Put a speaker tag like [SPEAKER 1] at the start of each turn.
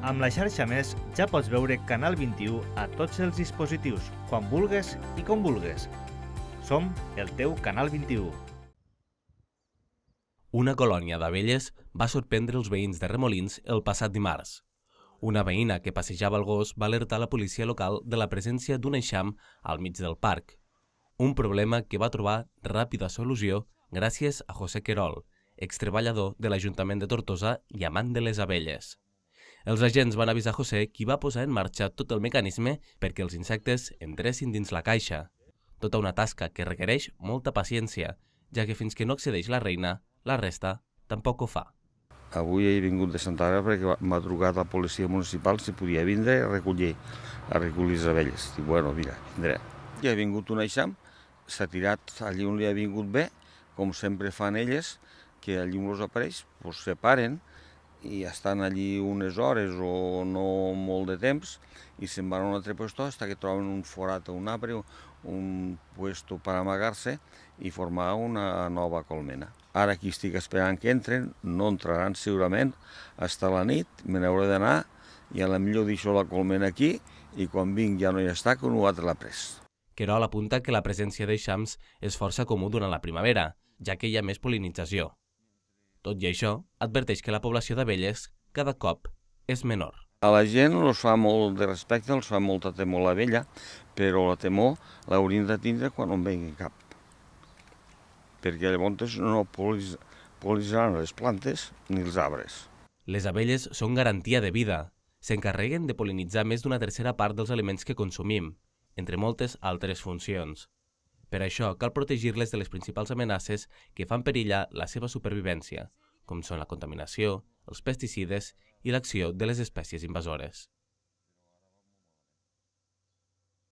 [SPEAKER 1] Amb la xarxa Més ja pots veure Canal 21 a tots els dispositius, quan vulgues i com vulgues. Som el teu Canal 21.
[SPEAKER 2] Una colònia d'abelles va sorprendre els veïns de Remolins el passat dimarts. Una veïna que passejava el gos va alertar la policia local de la presència d'un eixam al mig del parc. Un problema que va trobar ràpida solució gràcies a José Querol, extreballador de l'Ajuntament de Tortosa i amant de les abelles. Els agents van avisar José, qui va posar en marxa tot el mecanisme perquè els insectes entressin dins la caixa. Tota una tasca que requereix molta paciència, ja que fins que no accedeix la reina, la resta tampoc ho fa.
[SPEAKER 3] Avui he vingut de Santa Àgueda perquè m'ha trucat la policia municipal si podia vindre a recollir les abelles. Dic, bueno, mira, vindré. I ha vingut un eixam, s'ha tirat allí on li ha vingut bé, com sempre fan elles, que allí on els apareix, doncs se paren i estan allí unes hores o no molt de temps i se'n van a un altre lloc fins que troben un forat o un arbre, un lloc per amagar-se i formar una nova colmena. Ara aquí estic esperant que entren, no entraran segurament fins la nit, me n'hauré d'anar i a la millor deixo la colmena aquí i quan vinc ja no hi està, que un altre l'ha pres.
[SPEAKER 2] Querol apunta que la presència d'eixams és força comú durant la primavera, ja que hi ha més pol·linització. Tot i això, adverteix que la població d'abelles cada cop és menor.
[SPEAKER 3] A la gent els fa molt de respecte, els fa molta temor a l'abella, però la temor l'haurien de tindre quan no en vengui cap. Perquè llavors no pol·linitzaran les plantes ni els arbres.
[SPEAKER 2] Les abelles són garantia de vida. S'encarreguen de pol·linitzar més d'una tercera part dels aliments que consumim, entre moltes altres funcions. Per això cal protegir-les de les principals amenaces que fan perillar la seva supervivència, com són la contaminació, els pesticides i l'acció de les espècies invasores.